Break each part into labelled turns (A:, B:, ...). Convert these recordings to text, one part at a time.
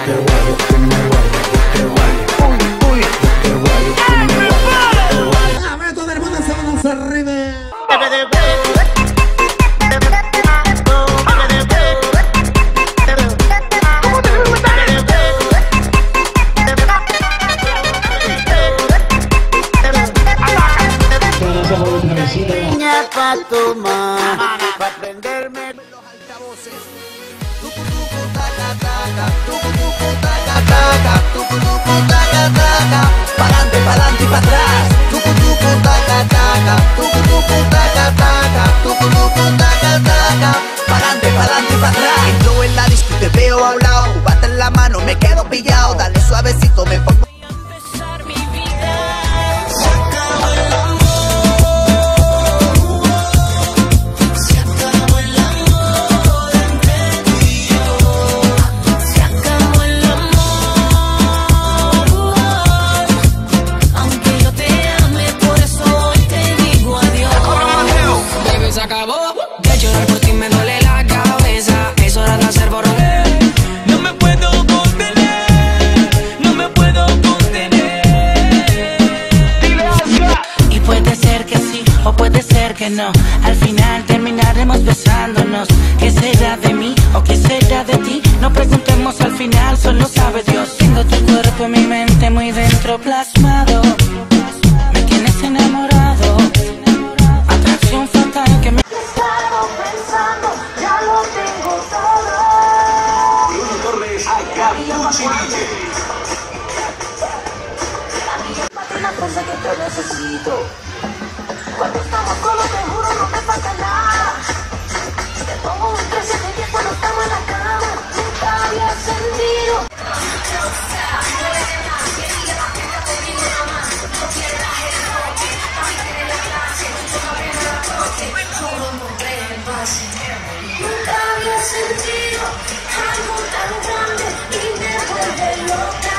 A: A ver, todo el mundo se va a arriba.
B: Pa' tomar, pa' prenderme los altavoces. Tucu tucu taca taca, tucu tucu taca taca, tucu tucu taca taca, pa'lante, pa'lante y pa' atrás. Tucu tucu taca taca, tucu tucu taca taca, tucu tucu taca taca, pa'lante, pa'lante y pa' atrás. Entro en la disco y te veo a un lado, cubata en la mano, me quedo pillado, dale suavecito, me pongo.
C: Se acabó de llorar por ti, me duele la cabeza. Es hora de hacer borrón. No me puedo contener, no me puedo contener.
D: Y puede ser que sí o puede ser que no. Al final terminaremos besándonos. ¿Qué será de mí o qué será de ti? No preguntemos al final, solo sabe Dios. Tengo tu cuerpo en mi mente muy dentro plasmado. Me tienes enamorado. Atracción fatal que me...
E: Estaba pensando, ya lo tengo todo.
F: Bruno Torres, acá
E: Una cosa que te necesito. Cuando estamos solos, te juro, no me falta nada. Te pongo un 13 de 10 cuando estamos en la cama. Nunca había sentido. Nunca había sentido algo tan grande y me vuelve loca.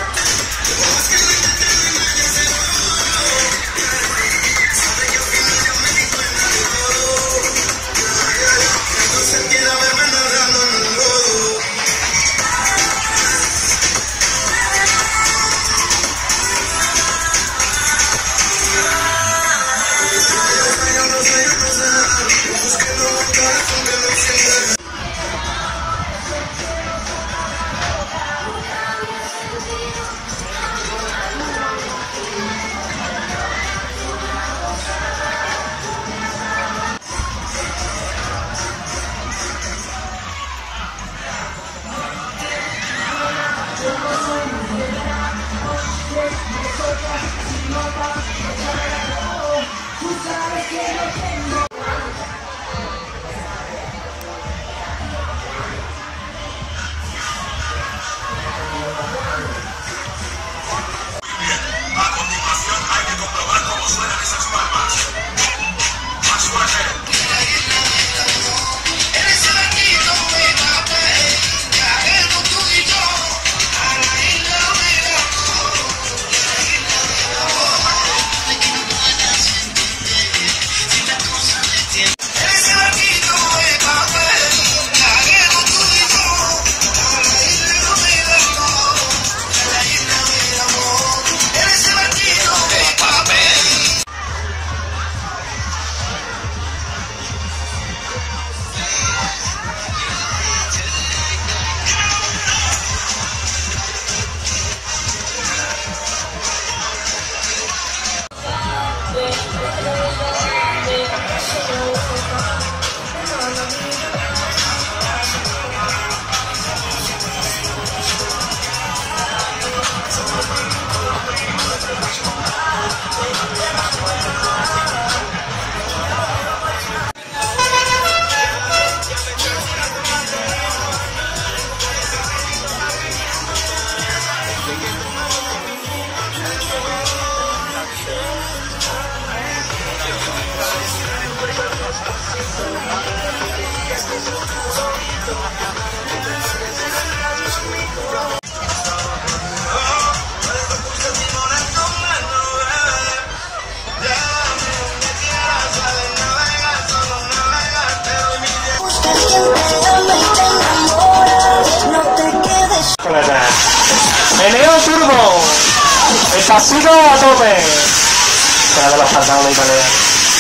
F: Para
G: Meneo turbo. El pasito a tope. Será de los pantalones italianos.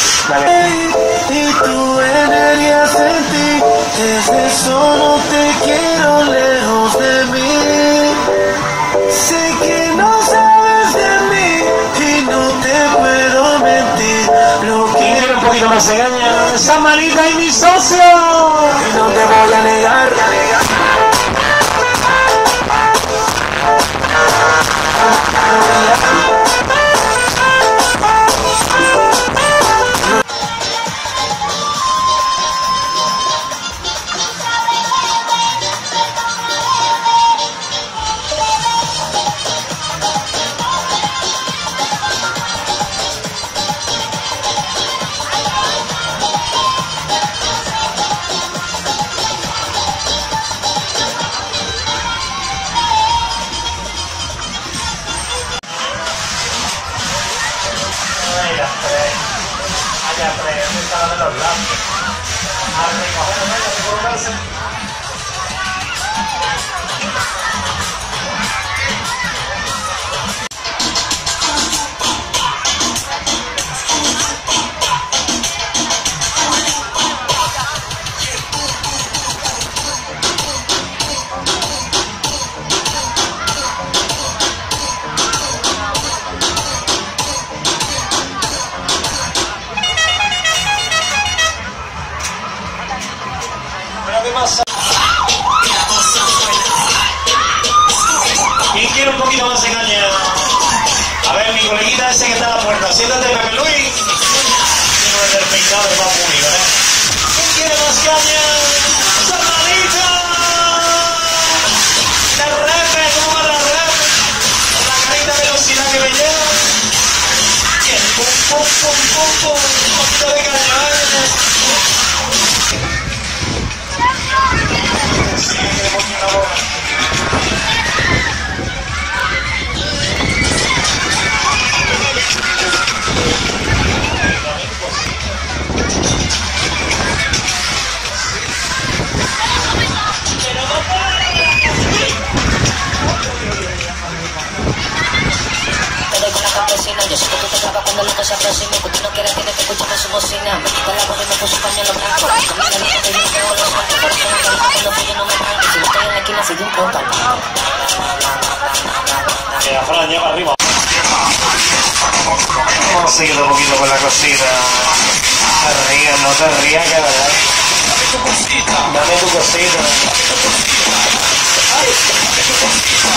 H: Y tu energía sentí, desde eso no te quiero lejos de mí. Sé que no sabes de mí y no te puedo mentir. Lo
G: Quiero un poquito más de caña. Esa manita y mi socio.
H: y no te voy a negar.
G: ¿Quién quiere un poquito más de caña? A ver, mi coleguita ese que está a la puerta. Siéntate, Pepe Luis. Y no es del peinado del Papu Unido, ¿eh? ¿Quién quiere más caña? ¡Salmadita! ¡De repe! ¿Cómo va la repe? Con la carita de velocidad que me lleva. Bien, pum, pum, pum, pum, pum. Un poquito de caña, ¿eh? Sí, que le pongo una boca.
I: Yo sé que tú te trabas cuando lo que se aproxima. Que tú no quieres, tienes que escucharme su bocina. Me quita la gorra y me puso un pañuelo blanco. Con mi nariz que yo no tengo los ojos. Por eso no te digo cuando yo no me tranco. Si no estoy en la esquina, sigue un poco.
G: Fran, ya para arriba. Vamos a seguir un poquito con la cosita. No te rías, no te rías, que verdad. Dame tu cosita.